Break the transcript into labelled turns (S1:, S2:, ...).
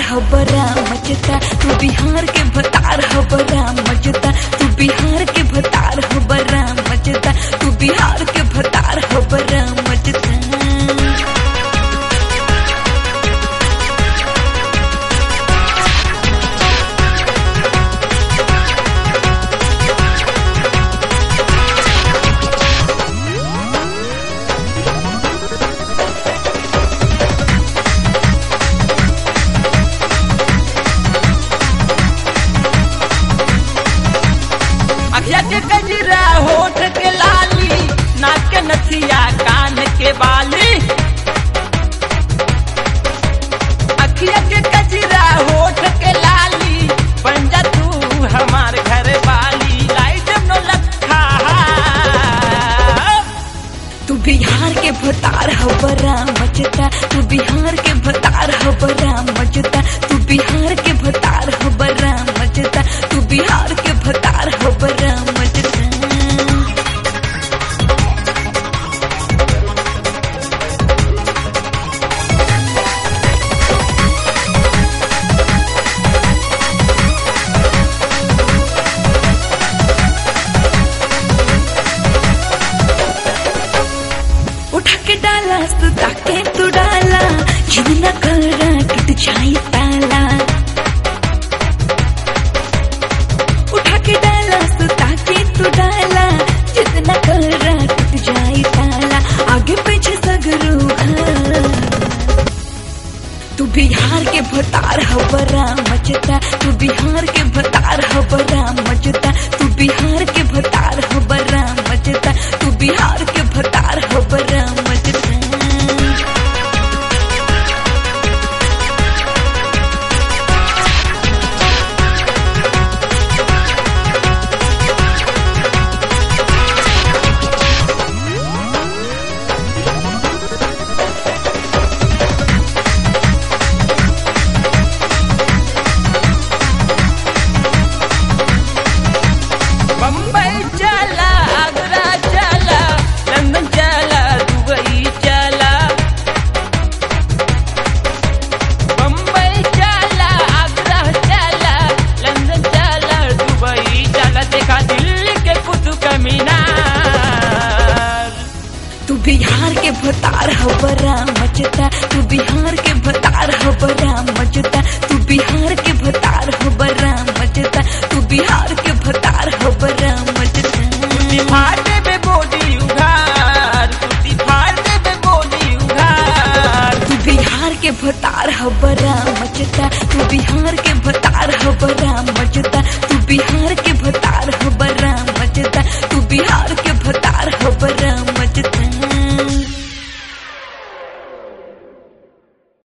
S1: हो बड़ा मजता, तू बिहार के भतार हो बड़ा मजता, तू बिहार के भतार हो बड़ा मजता, तू बिहार के भतार हो बड़ा मजता।
S2: अखिया के गजरा होठ के लाली, नाक के नथिया कान के बाली। अखिया के गजरा होठ के लाली, बन जा तू हमार घर वाली। लाइट नो लखा
S1: तू बिहार के भतार हो बड़ा मजता, तू बिहार के भतार हो बड़ा मजता, तू बिहार के भतार हो बड़ा मजता, तू बिहार के भतार हो बड़ा मजता। उठा के डाला सुता के तू डाला, जीना करा टूट जाई ताला। उठा के डाला सुता के तू डाला, जितना करा टूट जाई ताला। आगे पीछे सगरू तू बिहार के भतार हो बड़ा मजता, तू बिहार के भतार हो बड़ा मजता, तू बिहार के भतार हो बड़ा मजता, तू बिहार के भतार हो बड़ा मजता।
S2: बम्बई चला, आगरा चला, लंदन चला, दुबई चला। बम्बई चला, आगरा चला, लंदन चला, दुबई चला। देखा दिल्ली के कुतुब मीनार।
S1: तू बिहार के भतार हो बड़ा मजता, तू बिहार के भतार हो बड़ा मजता, तू बिहार के भतार हो बड़ा मजता, तू बिहार के भतार हो बड़ा मजता।
S2: फाटे में बोली उघार, कुर्ती फाटे में बोली उघार।
S1: तू बिहार के भतार हो बड़ा मजता, तू बिहार के भतार हो बड़ा मजता, तू बिहार